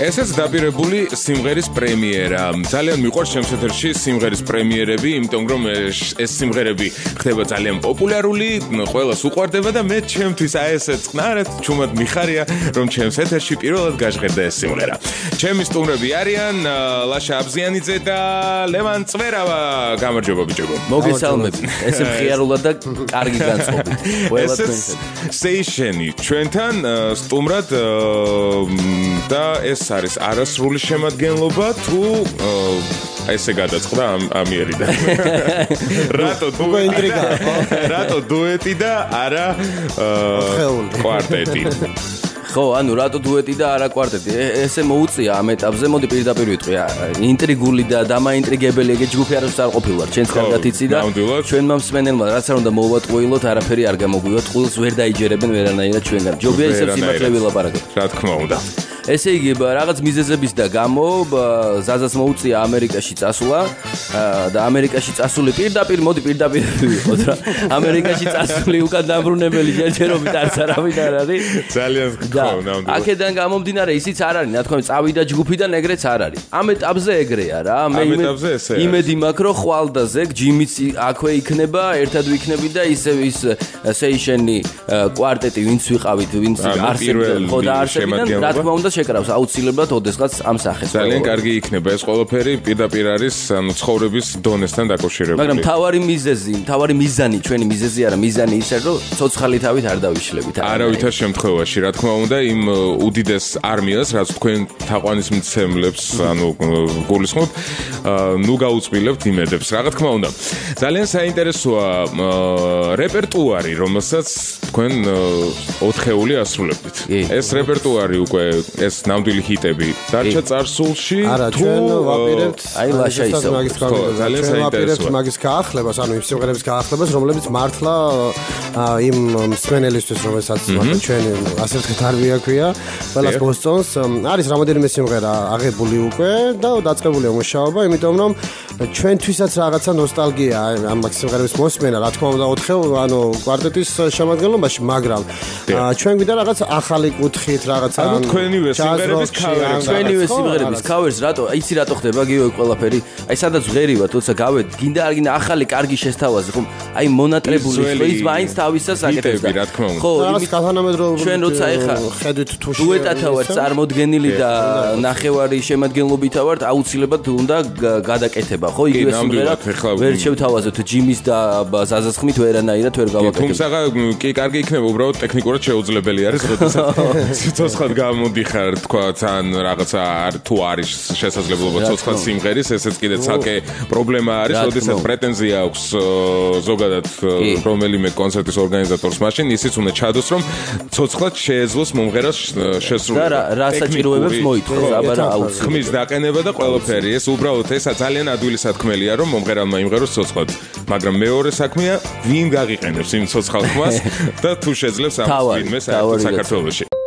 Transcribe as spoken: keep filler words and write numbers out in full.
ესეც დაპირებული სიმღერის პრემიერა. ძალიან მიყვარს ჩემს ეთერში სიმღერის პრემიერები, იმიტომ რომ ეს სიმღერები ხდება ძალიან პოპულარული, ყველას უყვარდება და მე ჩემთვის აი ესე წყნარად ჩუმად მიხარია, რომ ჩემს ეთერში პირველად გაჟღერდა ეს სიმღერა. ჩემი სტუმრები არიან ლაშა აბზიანიძე და ლევან წვერავა. გამარჯობა ბიჭებო. მოგესალმებით. ესე მხიარულად და კარგი განწყობით. ყველა თქვენს სეიშენი ჩვენთან სტუმრად და ეს არის არასრული შემადგენლობა თუ ესე გადაწყდა ამ ამიერიდან. რატო დუეტი და რატო დუეტი და არა კვარტეტი. ხო, ანუ რატო დუეტი და არა კვარტეტი? ესე მოუწია ამ ეტაპზე, მოდი პირდაპირ ვიტყვი. ინტრიგული და დამაინტრიგებელი ეგ ჯგუფი არასდროს არ ყოფილვარ. ჩვენც კარგად იცი და ჩვენმა მსმენელმა რაც არ უნდა მოვატყუილოთ, არაფერი არ გამოგვივათ. ყულს ვერ დაიჯერებენ ვერანაირად ჩვენგან. ჯობია ისევ სიმართლე ვილაპარაკოთ. რა თქმა უნდა. ესე იგი, რაღაც მიზეზების და გამო ზაზას მოუწია ამერიკაში წასვლა და ამერიკაში წასული პირდაპირ, მოდი პირდაპირ ვიყოთ რა. ამერიკაში წასული უკან დამბრუნებელი ჯერჯერობით არც არავინ არ არის. ძალიან გქონდა. აქედან გამომდინარე ისიც არ არის, რა თქმა უნდა, წავიდა ჯგუფიდან ეგრეც არ არის. ამ ეტაპზე ეგრეა რა. მე იმედი მაქვს, რომ ხვალდაზე ჯიმიც აქვე იქნება, ერთად ვიქნები და ისევ ის სეიშენი კვარტეტი ვინც ვიყავით, ვინც არსებდა, ხო და არსებიდან, რა თქმა უნდა შეკრავს აუცილებლად ოდესღაც ამ სახეს. ძალიან კარგი იქნება ეს ყველაფერი, პირდაპირ არის ანუ ცხოვრების დონესთან დაკავშირებული. მაგრამ თავარი მიზეზი, თავარი მიზანი, ჩვენი მიზეზი არა, მიზანი ისე რომ ცოცხალი თავით არ დავიშლებით. არავითარ შემთხვევაში, რა თქმა უნდა, იმ უდიდეს არმიას, რაც თქვენ თაყვანისმცემლებს, ანუ გულისხმობ, ნუ გაუწმილებთ იმედებს, რა თქმა უნდა. ძალიან საინტერესოა რეპერტუარი, რომელსაც თქვენ ოთხეული ასრულებთ. ეს რეპერტუარი უკვე ეს ნამდვილი ჰიტები დარჩა წარსულში თუ ვაპირებთ აი ლაშა ისო ძალიან საინტერესოა მაგის გაახლებას, ანუ იმ სიმღერების გაახლებას, რომლებიც მართლა იმ მსმენელისთვის, რომელსაც ჩვენ ასე ვთქვით არ ვიაქვია, ყველას მოსწონს. არის რამოდენიმე სიმღერა აღებული უკვე და დაწყებულია მუშაობა, იმიტომ რომ ჩვენთვისაც რაღაცა ნოსტალგია ამ სიმღერების მოსმენა, რა თქმა უნდა, ოთხეული, ანუ კვარტეტის შემადგენლობაში, მაგრამ ჩვენ გვინდა რაღაც ახალი კუთხით, რაღაცა ანუ თქვენივე სიმღერების ქავერს, თქვენივე სიმღერების ქავერს, რატო, იცი რატო ხდება გიო ყველაფერი? აი სადაც ღერივა, თორსა გავედ, გინდა არ გინდა ახალი კარგი შესთავაზე, ხომ? აი მონატრებული ის მაინც თავისას აკეთებს და რა თქმა უნდა. ხო, იმის კათანამედროვე ჩვენ როცა ეხა ხედვით თუ დუეტათა ვარ წარმოდგენილი და ნახევარი შემადგენლობითა ვარ, აუცილებლად უნდა გადაკეთება, ხო? იგივე სიმღერა ვერ შევთავაზოთ ჯიმის და ზაზას ხმით ვერანაირად ვერ გავაკეთებ. თუმცა კი კარგი იქნება, უბრალოდ ტექნიკურად შეუძლებელი არის, როდესაც ცოცხლად გამოდიხარ, თქვათ, ან რაღაცა თუ არის შესაძლებლობა ცოცხლად სიმღერის, ესეც კიდე ცალკე პრობლემა არის, როდესაც პრეტენზია აქვს ზოგადად რომელიმე კონცერტის ორგანიზატორს მაშინ ისიც უნდა ჩადოს, რომ ცოცხლად შეეძლოს მომღერალს შესრულება. და რა საჭიროებებს მოითხოვს, აბა რა აუცილებლად. ხმის დაყენება და ყველაფერი, ეს უბრალოდ ესა ძალიან ადვილი საქმელია, რომ მომღერალმა იმღეროს ცოცხლად. მაგრამ მეორე საქმეა, ვინ გაღიყენებს იმ ცოცხალ ხმას და თუ შეძლებს ამ ვინმე საერთოდ საქართველოში.